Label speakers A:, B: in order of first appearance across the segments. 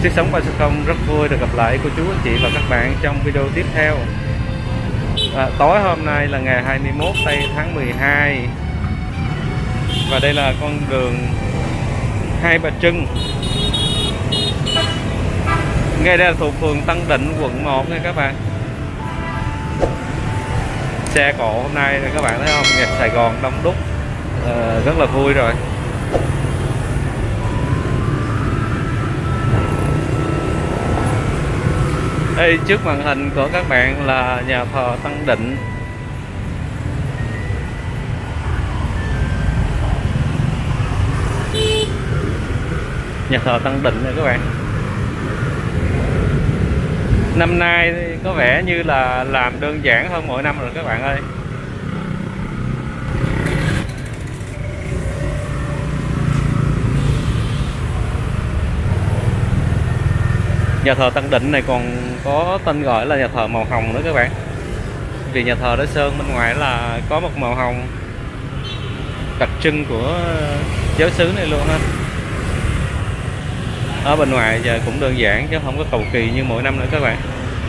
A: Sức sống 360 rất vui được gặp lại cô chú anh chị và các bạn trong video tiếp theo. Tối hôm nay là ngày 21 tây tháng 12 và đây là con đường Hai Bà Trưng. Ngay đây là thuộc phường Tân Định, quận 1 nha các bạn. Xe cộ hôm nay các bạn thấy không, nhạc Sài Gòn đông đúc, rất là vui rồi. Đây trước màn hình của các bạn là nhà thờ Tân Định. Nhà thờ Tân Định này các bạn. Năm nay có vẻ như là làm đơn giản hơn mỗi năm rồi các bạn ơi. Nhà thờ Tân Định này còn có tên gọi là nhà thờ màu hồng nữa các bạn. Vì nhà thờ đó sơn bên ngoài là có một màu hồng đặc trưng của giáo xứ này luôn ha. Ở bên ngoài giờ cũng đơn giản chứ không có cầu kỳ như mỗi năm nữa các bạn.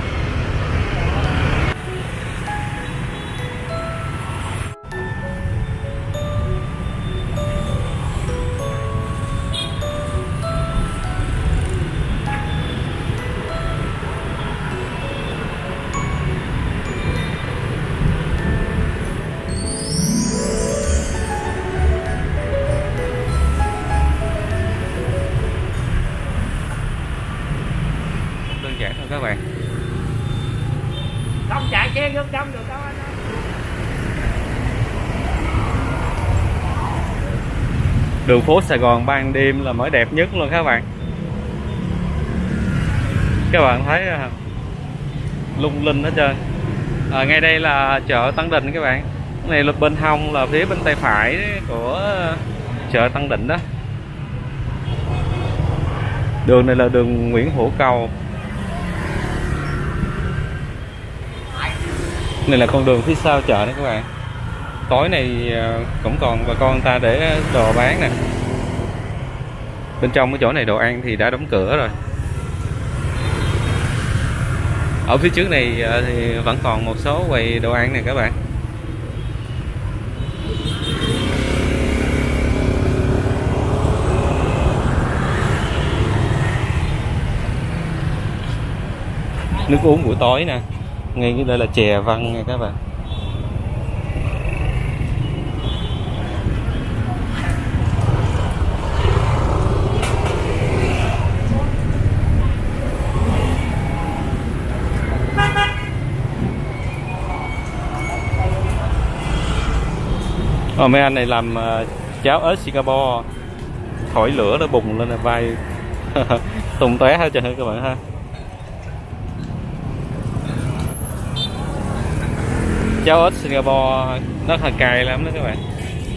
A: Giản thôi các bạn.
B: Không chạy xe vô trong được đâu anh ơi.
A: Đường phố Sài Gòn ban đêm là mới đẹp nhất luôn các bạn. Các bạn thấy lung linh hết trơn. Ngay đây là chợ Tân Định các bạn. Cái này là bên hông, là phía bên tay phải của chợ Tân Định đó. Đường này là đường Nguyễn Hữu Cầu. Này là con đường phía sau chợ đấy các bạn. Tối này cũng còn bà con ta để đồ bán nè. Bên trong cái chỗ này đồ ăn thì đã đóng cửa rồi. Ở phía trước này thì vẫn còn một số quầy đồ ăn này các bạn. Nước uống buổi tối nè. Ngay cái đây là chè văn nha các bạn. Mấy anh này làm cháo ớt Singapore, thổi lửa nó bùng lên là vai tung tóe hết trơn các bạn ha. Cháo ớt Singapore nó hơi cay lắm đó các bạn.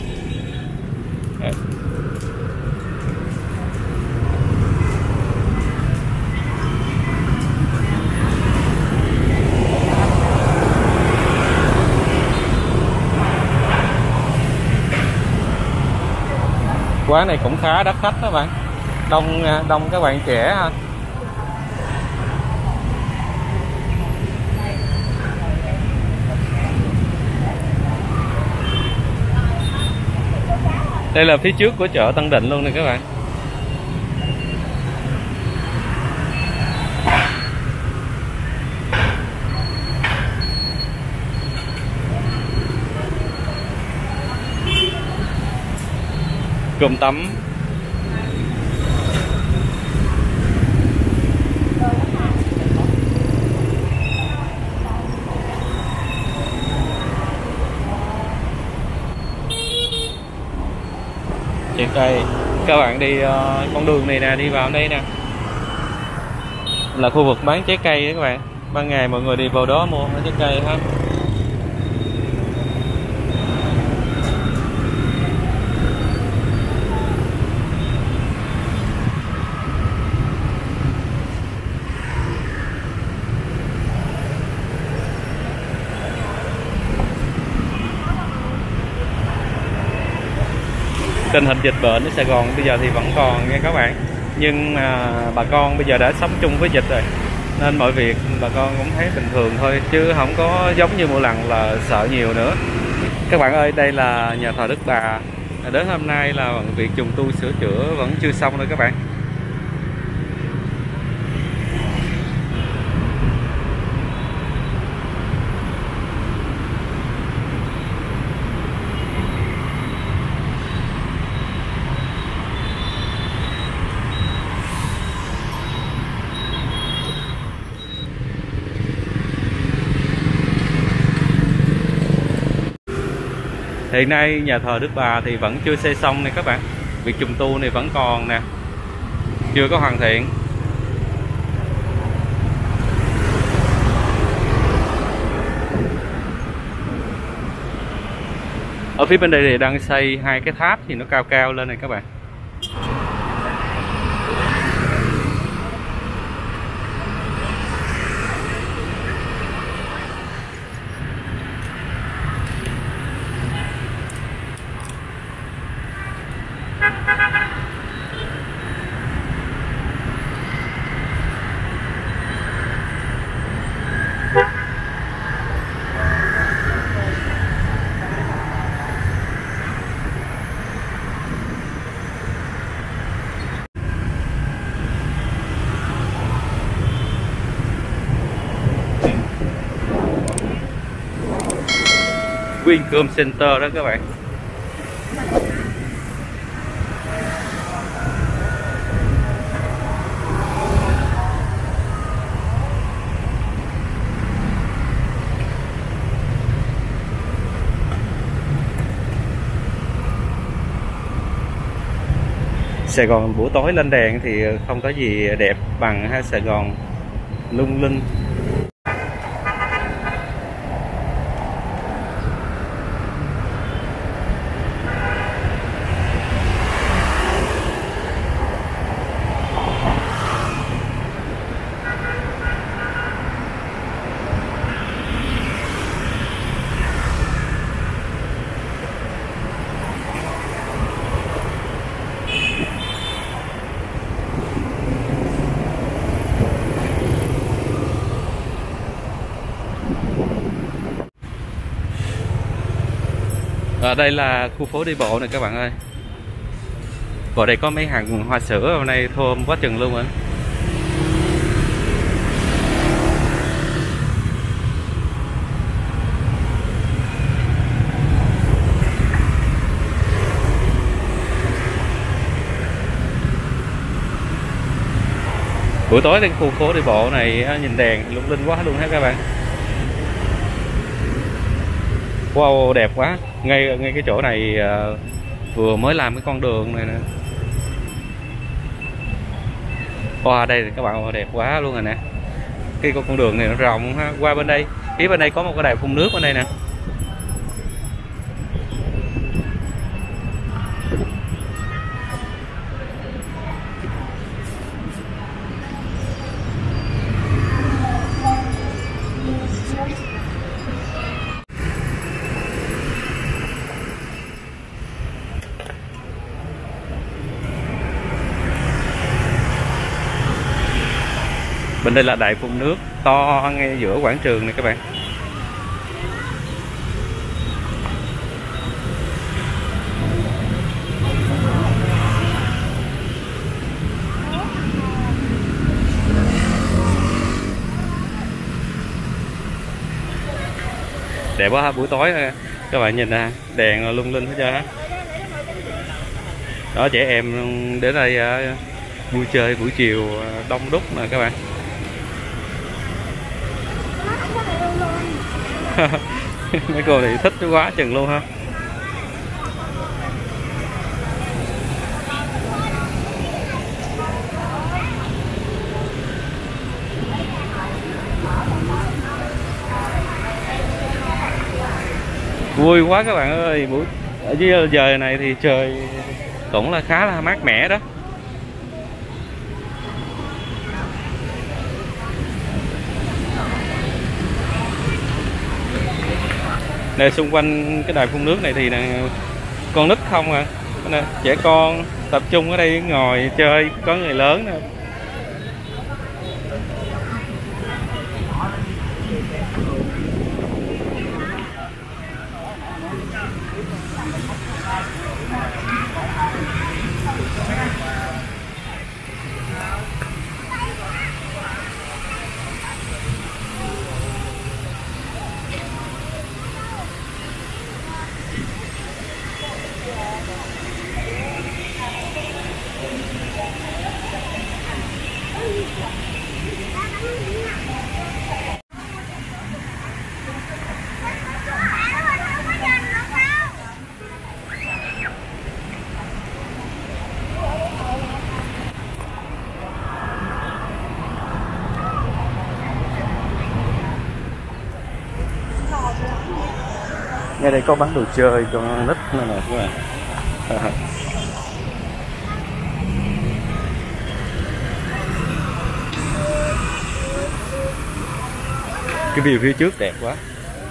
A: Quán này cũng khá đắt khách đó bạn. Đông các bạn trẻ ha. Đây là phía trước của chợ Tân Định luôn nè các bạn. Cơm tấm. Trên đây các bạn đi con đường này nè, đi vào đây nè là khu vực bán trái cây đó các bạn. Ban ngày mọi người đi vào đó mua trái cây ha. Tình hình dịch bệnh ở Sài Gòn bây giờ thì vẫn còn nha các bạn. Nhưng bà con bây giờ đã sống chung với dịch rồi, nên mọi việc bà con cũng thấy bình thường thôi, chứ không có giống như mỗi lần là sợ nhiều nữa. Các bạn ơi, đây là nhà thờ Đức Bà. Đến hôm nay là việc trùng tu sửa chữa vẫn chưa xong đâu các bạn. Hiện nay nhà thờ Đức Bà thì vẫn chưa xây xong nè các bạn. Việc trùng tu này vẫn còn nè, chưa có hoàn thiện. Ở phía bên đây thì đang xây hai cái tháp thì nó cao cao lên này các bạn. Vincom Center đó các bạn. Sài Gòn buổi tối lên đèn thì không có gì đẹp bằng ha, Sài Gòn lung linh. Ở đây là khu phố đi bộ này các bạn ơi. Ở đây có mấy hàng hoa sữa hôm nay thơm quá chừng luôn á. Buổi tối trên khu phố đi bộ này nhìn đèn lung linh quá luôn ha các bạn. Wow, đẹp quá. Ngay cái chỗ này vừa mới làm cái con đường này nè. Wow, đây thì các bạn, đẹp quá luôn rồi nè. Cái con đường này nó rộng ha. Qua bên đây, phía bên đây có một cái đài phun nước bên đây nè. Bên đây là đài phun nước to ngay giữa quảng trường này các bạn. Đẹp quá ha, buổi tối các bạn nhìn nè, đèn lung linh hết trơn á. Đó, trẻ em đến đây vui chơi buổi chiều đông đúc nè các bạn. Mấy cô thì thích quá chừng luôn ha. Vui quá các bạn ơi, buổi ở dưới giờ này thì trời cũng là khá là mát mẻ đó. Đây xung quanh cái đài phun nước này thì là con nít không à. nè, trẻ con tập trung ở đây ngồi chơi, có người lớn nè. Ngay đây có bán đồ chơi cho nít nữa nè các bạn. Cái view phía trước đẹp quá.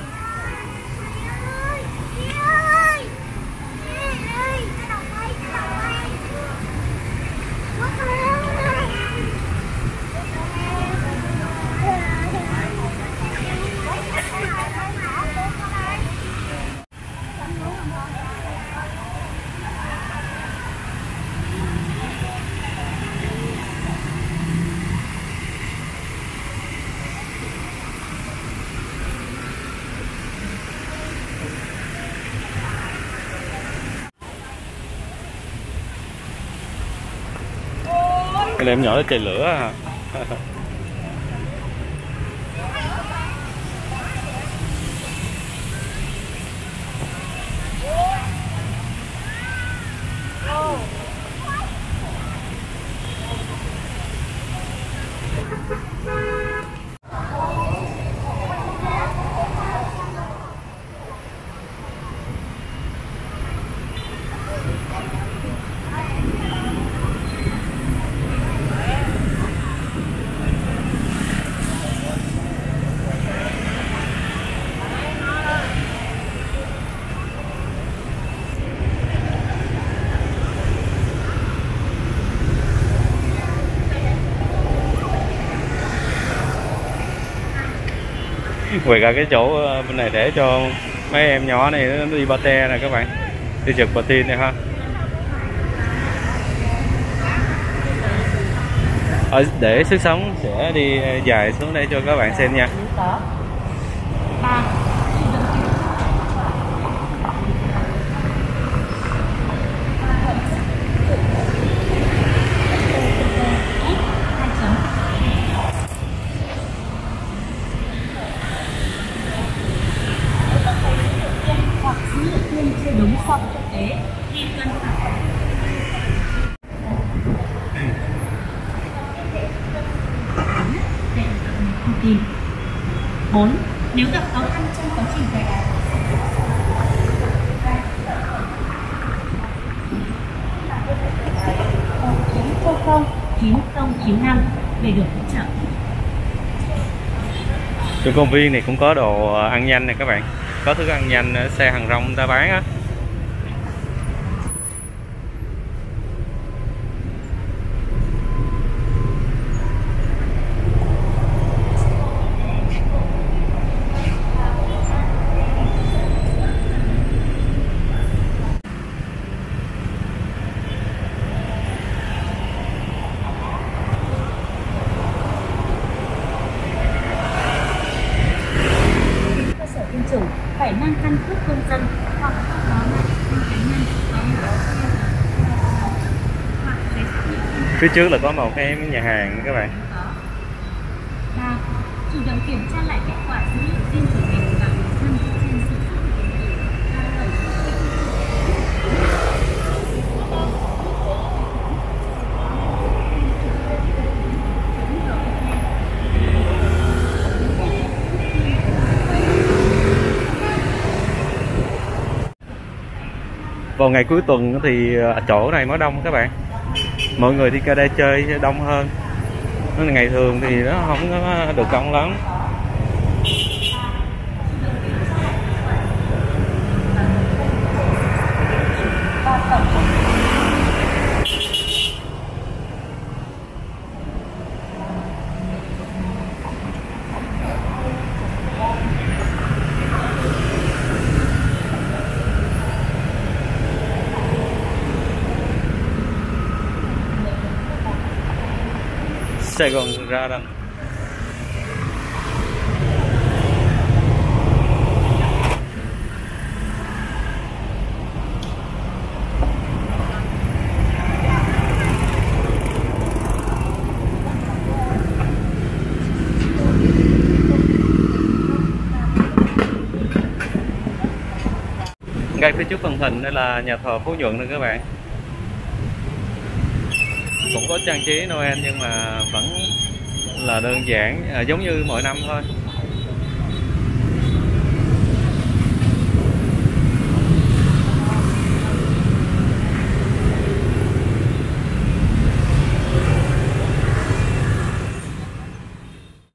A: Cái này em nhỏ nó chạy lửa à. Quay ra cái chỗ bên này để cho mấy em nhỏ này nó đi pate nè các bạn, đi trượt patin này ha. Để sức sống sẽ đi dài xuống đây cho các bạn xem nha.
B: Đúng so với thực tế thì cần phải 4. Nếu gặp khó khăn trong quá trình cài đặt 9095 để được hỗ trợ.
A: Trong công viên này cũng có đồ ăn nhanh này các bạn, có thức ăn nhanh xe hàng rong người ta bán á.
B: Phải mang căn cước công dân hoặc có cá nhân
A: Phía trước là có một cái nhà hàng các bạn.
B: 3. Chủ động kiểm tra lại kết quả dữ liệu riêng của mình và người thân trên sử dụng điện
A: Vào ngày cuối tuần thì chỗ này mới đông các bạn, mọi người đi ra đây chơi đông hơn. Nên ngày thường thì nó không có được đông lắm.
B: tử.
A: Sài Gòn ra đâu. Ngay phía trước phần hình đây là nhà thờ Phú Nhuận nữa các bạn. Cũng có trang trí Noel nhưng mà vẫn là đơn giản, giống như mọi năm thôi.